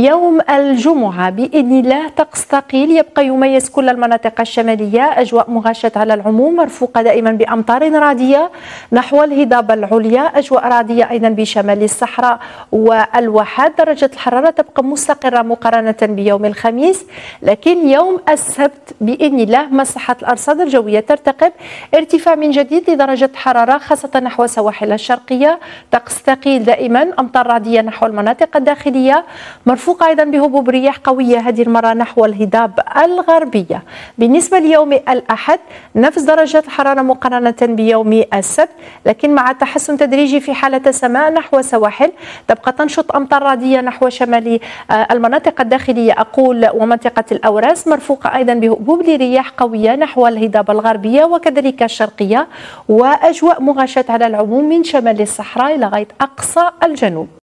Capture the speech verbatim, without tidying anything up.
يوم الجمعة بإذن الله طقس ثقيل يبقى يميز كل المناطق الشمالية، أجواء مغاشة على العموم مرفوقة دائما بأمطار رعدية نحو الهضبة العليا، أجواء رعدية أيضا بشمال الصحراء والواحات. درجة الحرارة تبقى مستقرة مقارنة بيوم الخميس، لكن يوم السبت بإذن الله مصلحة الأرصاد الجوية ترتقب ارتفاع من جديد لدرجة الحرارة خاصة نحو السواحل الشرقية، طقس ثقيل دائما، أمطار رعدية نحو المناطق الداخلية مرفوقة أيضا بهبوب رياح قوية هذه المرة نحو الهضاب الغربية. بالنسبة ليوم الأحد نفس درجة الحرارة مقارنة بيوم السبت، لكن مع تحسن تدريجي في حالة السماء نحو السواحل، تبقى تنشط أمطار رعدية نحو شمال المناطق الداخلية أقول ومنطقة الأوراس، مرفوقة أيضا بهبوب لرياح قوية نحو الهضاب الغربية وكذلك الشرقية، وأجواء مغاشاة على العموم من شمال الصحراء إلى غاية أقصى الجنوب.